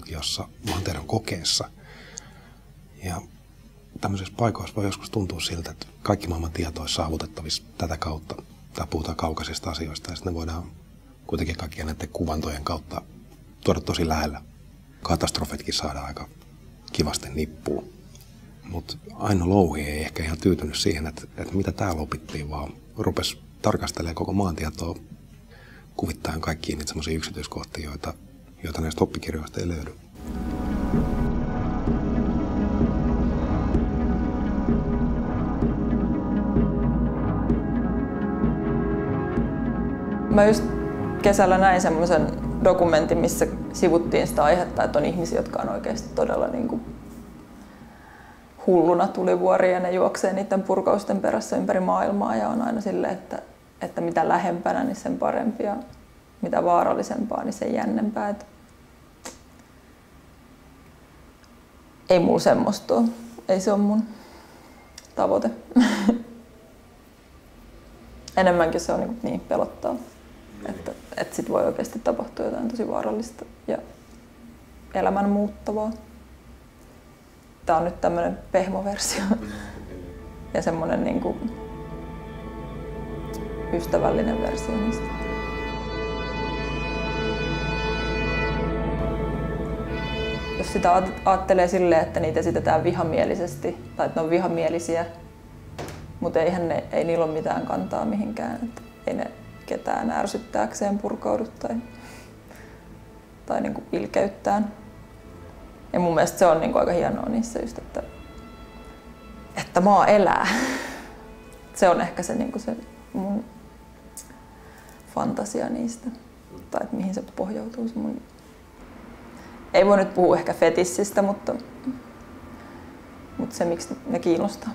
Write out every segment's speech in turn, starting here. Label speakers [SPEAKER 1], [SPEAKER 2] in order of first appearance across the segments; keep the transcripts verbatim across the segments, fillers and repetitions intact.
[SPEAKER 1] lukiossa maantieteen kokeessa. Ja tämmöisissä paikoissa voi joskus tuntua siltä, että kaikki maailman tieto olisi saavutettavissa tätä kautta. Tai puhutaan kaukaisista asioista ja sitten ne voidaan kuitenkin kaikkien näiden kuvantojen kautta tuoda tosi lähellä. Katastrofitkin saadaan aika kivasti nippuun. Mutta Aino Louhi ei ehkä ihan tyytynyt siihen, että, että mitä täällä opittiin, vaan rupesi tarkastelemaan koko maantietoa kuvittaen kaikkiin niitä semmoisia yksityiskohtia, joita, joita näistä oppikirjoista ei löydy.
[SPEAKER 2] Mä just kesällä näin semmoisen dokumentin, missä sivuttiin sitä aihetta, että on ihmisiä, jotka on oikeasti todella niin kuin hulluna tulivuoria ja ne juoksee niiden purkausten perässä ympäri maailmaa ja on aina silleen, että, että mitä lähempänä, niin sen parempi ja mitä vaarallisempaa, niin sen jännempää. Että ei mulla semmoista ole. Ei se ole mun tavoite. Enemmänkin se on niin, niin pelottaa, että, että sit voi oikeasti tapahtua jotain tosi vaarallista ja elämän muuttavaa. Tää on nyt tämmönen pehmoversio ja semmonen niin kuin ystävällinen versio niistä. Jos sitä ajattelee silleen, että niitä esitetään vihamielisesti tai että ne on vihamielisiä, mutta eihän ne, ei niillä ole mitään kantaa mihinkään. Että ei ne ketään ärsyttääkseen purkaudu tai, tai niinku ilkeyttään. Ja mun mielestä se on niinku aika hienoa niissä just, että, että maa elää. Se on ehkä se, niinku se mun fantasia niistä. Tai että mihin se pohjautuu. Se mun... Ei voi nyt puhua ehkä fetissistä, mutta, mutta se miksi ne kiinnostaa.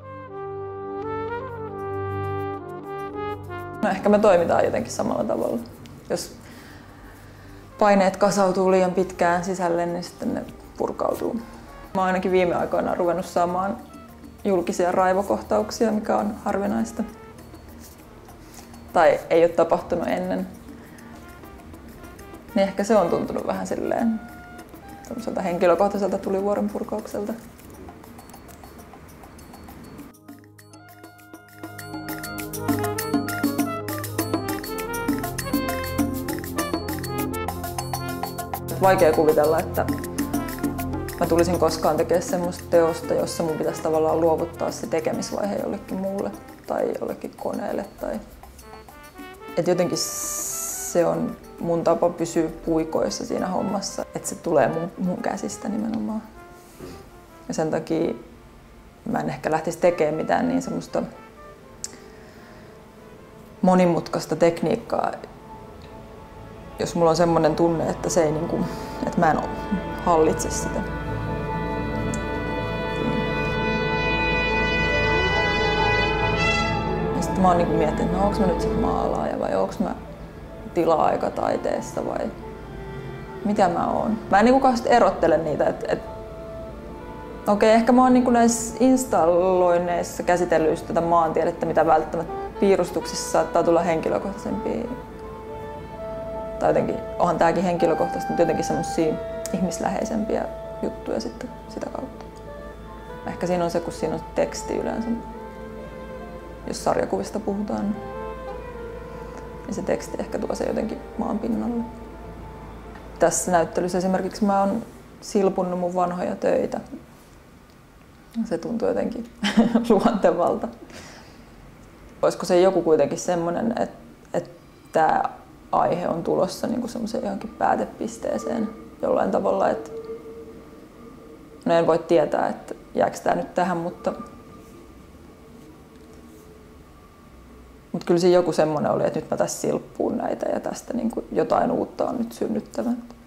[SPEAKER 2] No ehkä me toimitaan jotenkin samalla tavalla. Jos paineet kasautuu liian pitkään sisälle, niin sitten ne purkautuu. Mä oon ainakin viime aikoina ruvennut saamaan julkisia raivokohtauksia, mikä on harvinaista. Tai ei ole tapahtunut ennen. Niin ehkä se on tuntunut vähän silleen semmoiselta henkilökohtaiselta tulivuoren purkaukselta. Vaikea kuvitella, että mä tulisin koskaan tekemään semmoista teosta, jossa mun pitäisi tavallaan luovuttaa se tekemisvaihe jollekin muulle tai jollekin koneelle. Tai... Et jotenkin se on mun tapa pysyä puikoissa siinä hommassa, että se tulee mun, mun käsistä nimenomaan. Ja sen takia mä en ehkä lähtisi tekemään mitään niin semmoista monimutkaista tekniikkaa, jos mulla on semmoinen tunne, että, se ei, niin kuin, että mä en hallitse sitä. Ja sitten mä oon niin kuin miettinyt, että no, onko mä nyt sit maalaaja vai onko mä tila-aikataiteessa vai mitä mä oon. Mä en niin kuin erottele niitä. Että, että, okei, ehkä mä oon niin kuin näissä installoinneissa käsitellyt tätä maantiedettä, mitä välttämättä piirustuksissa saattaa tulla henkilökohtaisempia. Tai jotenkin, onhan tääkin henkilökohtaisesti, mutta jotenkin semmosia ihmisläheisempiä juttuja sitten sitä kautta. Ehkä siinä on se, kun siinä on teksti yleensä. Jos sarjakuvista puhutaan, niin se teksti ehkä tuo se jotenkin maan pinnalle. Tässä näyttelyssä esimerkiksi mä oon silpunnut mun vanhoja töitä. Se tuntuu jotenkin luontevalta. Olisiko se joku kuitenkin semmoinen, että, että tämä aihe on tulossa niin kuin semmoiseen johonkin päätepisteeseen jollain tavalla, että no en voi tietää, että jääkö tämä nyt tähän, mutta, mutta kyllä siinä joku semmoinen oli, että nyt mä tässä silppuun näitä ja tästä niin kuin jotain uutta on nyt synnyttävä.